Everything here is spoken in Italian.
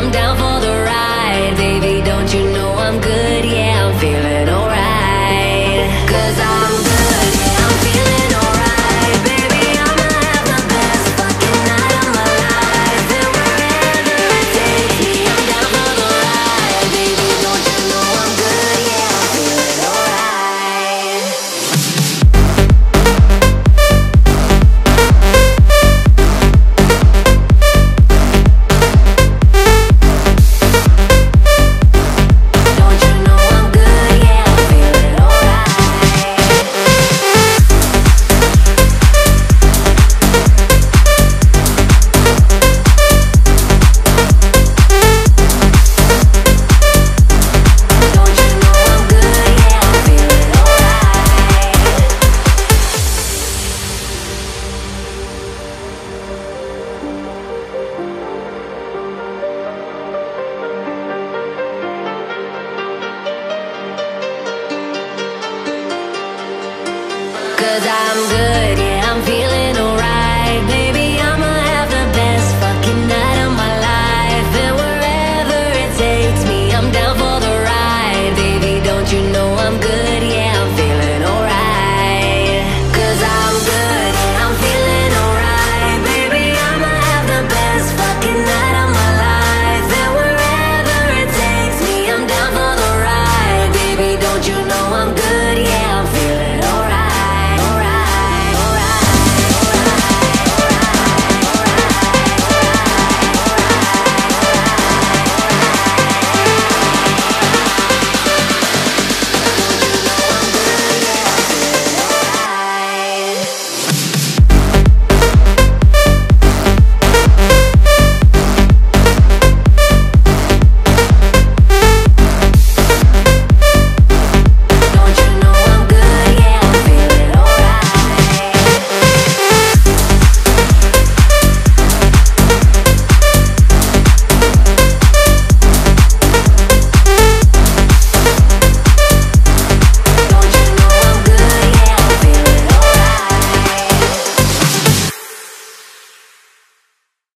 I'm down for the ride. Baby, don't you know I'm good? Yeah, I'm feeling alright. 'Cause I'm good, yeah, I'm feeling alright. Baby, I'ma have the best fucking night of my life. And wherever it takes me, I'm down for the ride. Baby, don't you know I'm good? Yeah, I'm feeling alright. Cause I'm good.